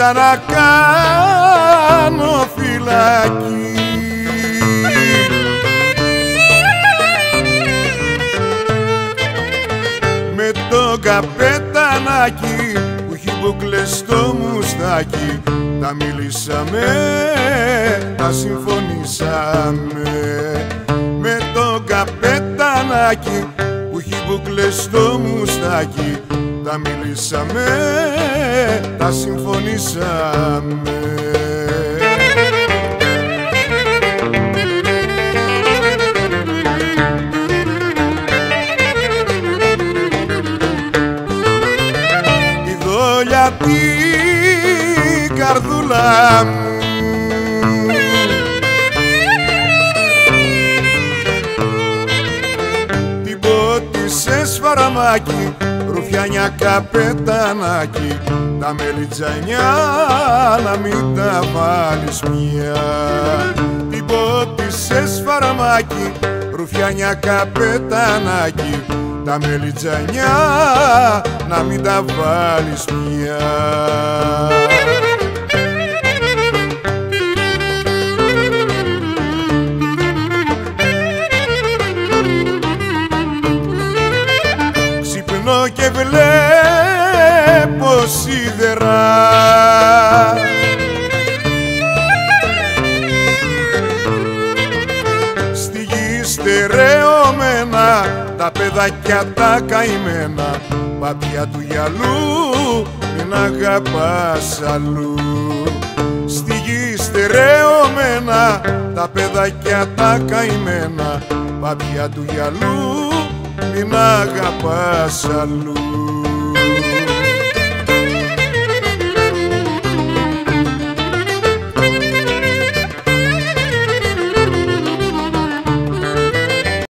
να κάνω φυλακή. Με το καπετανάκι που έχει μπουκλές στο μουστάκι, τα μιλήσαμε, τα συμφωνήσαμε. Με το καπετανάκι που έχει μπουκλές στο μουστάκι, τα μιλήσαμε, τα συμφωνήσαμε. Ειδώ για την καρδούλα μου την πότισες φαραμάκι, ρουφιάνια καπετανάκι, τα μελιτζανιά να μην τα βάλεις πια. Την πότισες φαραμάκι, ρουφιάνια καπετανάκι, τα μελιτζανιά να μην τα βάλεις πια. Ξυπνώ και βλέπω σίδερα, στη γη στερεωμένα τα παιδάκια τα καημένα, παπιά του γυαλού μην αγαπάς αλλού. Στη γη στερεωμένα τα παιδάκια τα καημένα, παπιά του γυαλού μην αγαπάς αλλού.